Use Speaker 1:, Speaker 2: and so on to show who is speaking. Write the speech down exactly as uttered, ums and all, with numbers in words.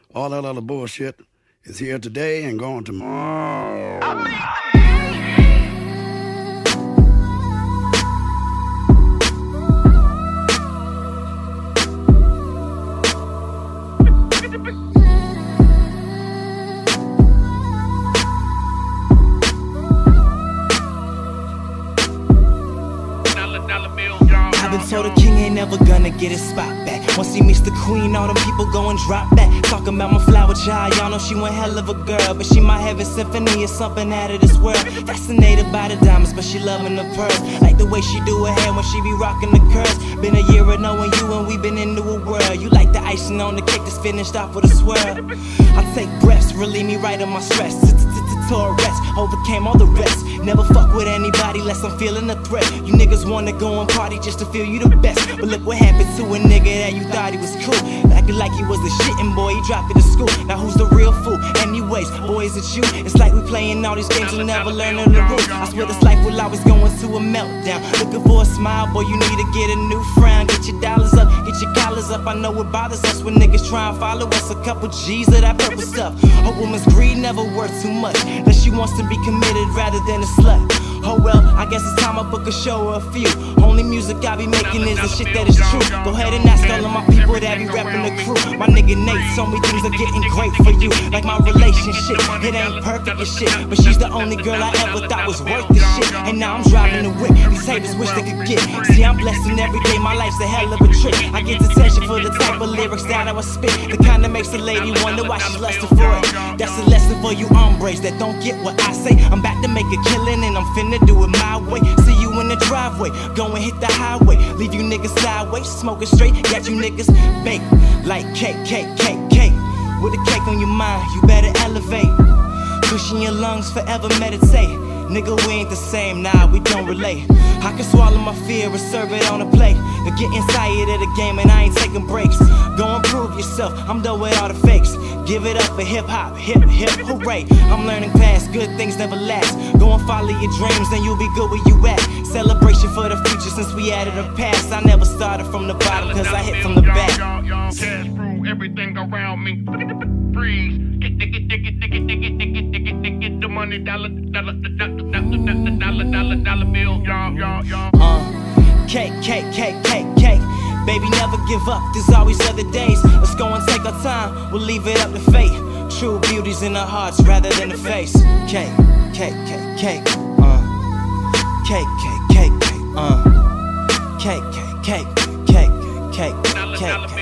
Speaker 1: all that other bullshit is here today and gone tomorrow. I mean
Speaker 2: I've been told the king ain't never gonna get his spot back. Once he meets the queen, all them people go and drop back. Talking about my flower child, y'all know she one hell of a girl, but she my heaven symphony is something out of this world. Fascinated by the diamonds, but she loving the pearls. Like the way she do her hair when she be rocking the curls. Been a year of knowing you and we been into a world. You like the icing on the cake that's finished off with a swirl. I take breaths, relieve me right of my stress. To a rest, overcame all the rest. Never fuck with anybody less I'm feeling a threat. You niggas wanna go and party just to feel you the best, but look what happened to a nigga that you thought he was cool. Acting like he was the shittin' boy, he dropped it to school. Now who's the real fool? Anyways, boy, is it you? It's like we playing all these games and never learning the rules. I swear this life will always go into a meltdown. Looking for a smile, boy, you need to get a new frown. Get your dollars up, get your collars up. I know it bothers us when niggas try and follow us. A couple G's of that purple stuff. A woman's greed never worth too much, that she wants to be committed rather than a slut. Oh well, I guess it's time I book a show or a few. Only music I be making is the shit that is true. Go ahead and ask all of my people that be rapping the crew. My nigga Nate told me things are getting great for you. Like my relationship, it ain't perfect as shit, but she's the only girl I ever thought was worth the shit. And now I'm driving the whip, these haters wish they could get. See, I'm blessing every day, my life's a hell of a trip. I get attention for the type of lyrics that I would spit, the kind that makes a lady wonder why she's lusting for it. That's a lesson for you hombres that don't get what I say. I'm back to make a killing and I'm finna do it my way. See you in the driveway, go and hit the highway. Leave you niggas sideways, smoking straight. Got you niggas baked like cake, cake, cake, cake. With a cake on your mind, you better elevate. Cushion your lungs, forever meditate. Nigga, we ain't the same, nah, we don't relate. I can swallow my fear and serve it on a plate. They're getting tired of the game and I ain't taking breaks. Go and prove yourself, I'm done with all the fakes. Give it up for hip-hop, hip, hip, hooray. I'm learning past, good things never last. Go and follow your dreams and you'll be good where you at. Celebration for the future since we added a past. I never started from the bottom cause I hit from the back.
Speaker 3: Cash through everything around me. Freeze. Get, get, get, get, get, get, get, get, get, get, get the money, dollar, dollar, dollar, dollar, dollar, dollar, dollar bill, y'all, y'all, y'all.
Speaker 2: Uh, cake, cake, cake, cake, cake. Baby, never give up, there's always other days. Let's go and take our time, we'll leave it up to fate. True beauty's in our hearts rather than the face. Cake, cake, cake, cake, uh. Cake, cake, cake, cake, uh. Cake, cake, cake, cake, cake, cake, cake.